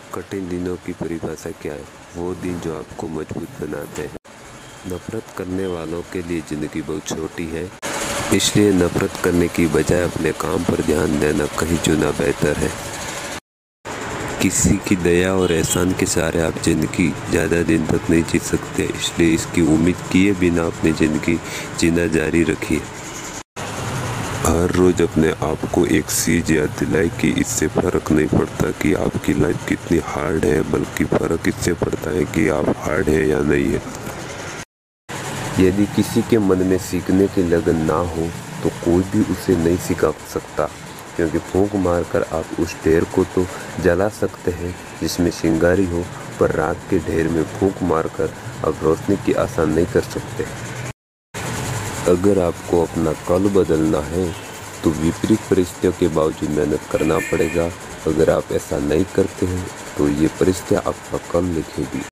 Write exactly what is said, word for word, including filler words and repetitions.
कठिन दिनों की परिभाषा क्या है? वो दिन जो आपको मजबूत बनाते हैं। नफरत करने वालों के लिए ज़िंदगी बहुत छोटी है, इसलिए नफरत करने की बजाय अपने काम पर ध्यान देना कहीं चुना बेहतर है। किसी की दया और एहसान के सहारे आप ज़िंदगी ज़्यादा दिन तक नहीं जी सकते, इसलिए इसकी उम्मीद किए बिना अपनी ज़िंदगी जीना जारी रखिए। हर रोज़ अपने आप को एक चीज़ याद दिलाए कि इससे फ़र्क नहीं पड़ता कि आपकी लाइफ कितनी हार्ड है, बल्कि फ़र्क इससे पड़ता है कि आप हार्ड है या नहीं है। यदि किसी के मन में सीखने की लगन ना हो तो कोई भी उसे नहीं सिखा सकता, क्योंकि फूंक मारकर आप उस ढेर को तो जला सकते हैं जिसमें चिंगारी हो, पर राख के ढेर में फूंक मारकर आप रोशनी की आशा नहीं कर सकते। अगर आपको अपना कल बदलना है तो विपरीत परिस्थितियों के बावजूद मेहनत करना पड़ेगा। अगर आप ऐसा नहीं करते हैं तो ये परिस्थितियाँ आपका कल लिखेगी।